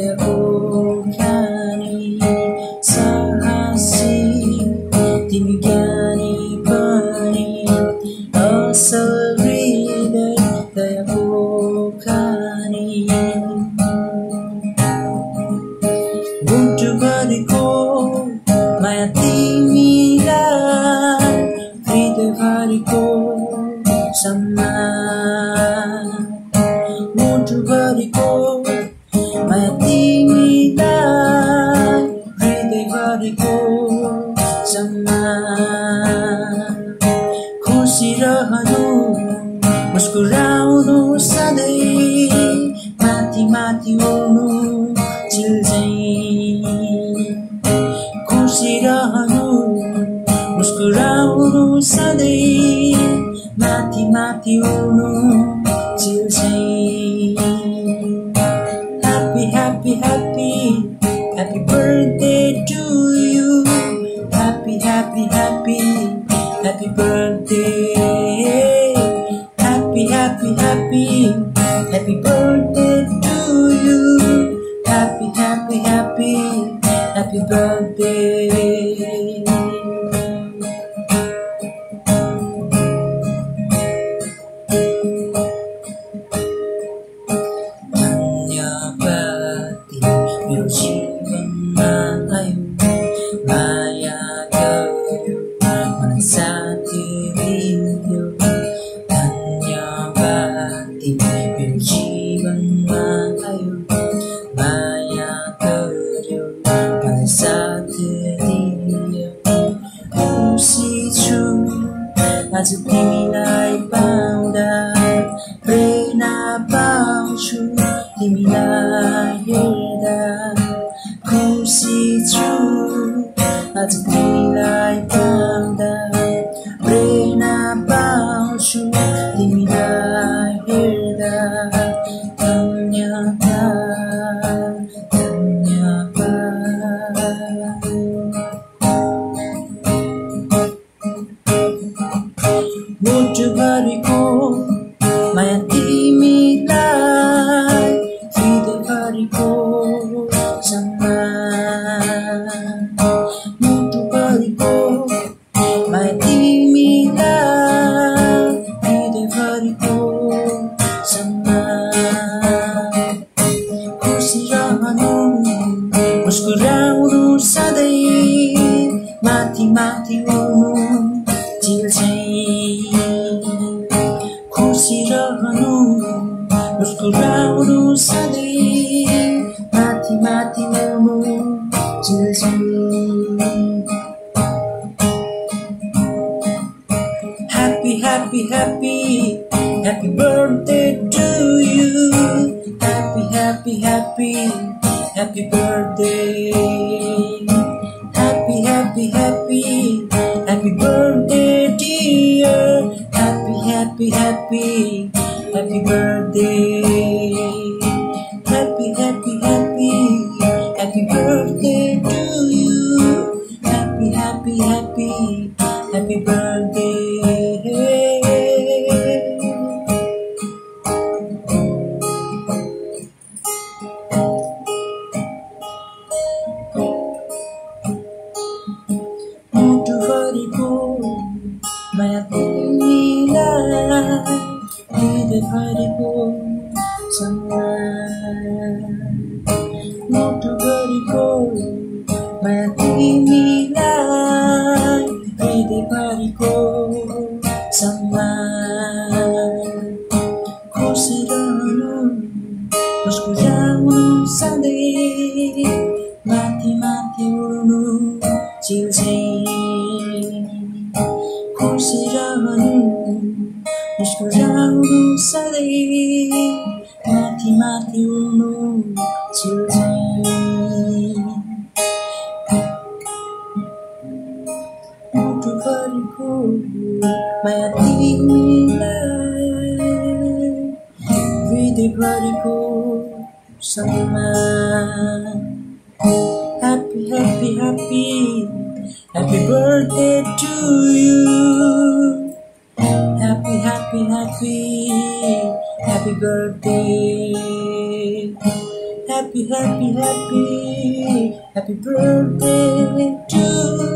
दयाको खानी साहसी तिमी ज्ञानी पनि असल हृदय दयाको खानी मुटुभरिको माया तिमीलाई हृदयभरिको सम्मान मुटुभरिको माया तिमीलाई हृदयभरिको सम्मान खुसी रहनु मुस्कुराउनु सधैँ माथि माथि उड्नु चिल्झैँ खुसी रहनु मुस्कुराउनु सधैँ माथि माथि उड्नु चिल्झैँ Happy, happy, happy, happy birthday to you. Happy, happy, happy, happy birthday. Happy, happy, happy, happy birthday to you. Happy, happy, happy, happy birthday. मेरो जीवनमा आयो माया गर्यो मलाई साथी दियो धन्यवाद मेरो जीवनमा आयो माया गर्यो मलाई साथी दियो खुसी छु आज तिमीलाई पाउँदा प्रेरणा पाउँछु तिमीलाई हेर्दा खुसी छु आज तिमीलाई पाउँदा प्रेरणा पाउँछु तिमीलाई हेर्दा धन्यवाद धन्यवाद मुटुभरिको माया तिमीलाई हृदयभरिको सम्मान मुटुभरिको माया तिमीलाई हृदयभरिको सम्मान खुसी रहनु मुस्कुराउनु सधैँ माथि माथि उड्नु चिल्झैँ खुसी रहनु मुस्कुराउनु सधैँ माथि माथि उड्नु चिल्झैँ Happy, happy, happy, happy birthday to you. Happy, happy, happy, happy birthday. Happy, happy, happy, happy birthday, dear. Happy, happy, happy, happy birthday. Happy, happy, happy, happy birthday to you. Happy, happy, happy, happy birthday. मुटुभरिको माया तिमीलाई हृदयभरिको सम्मान मुटुभरिको माया तिमीलाई हृदयभरिको सम्मान खुसी रहनु मुस्कुराउनु सधैँ माथि माथि उड्नु चिल्झैँ खुसी रहनु मुस्कुराउनु सधैँ माथि माथि उड्नु चिल्झैँ मुटुभरिको माया तिमीलाई हृदयभरिको सम्मान Happy, happy, happy, happy birthday to you. Happy, happy, happy, happy birthday. Happy happy, happy, happy, happy birthday to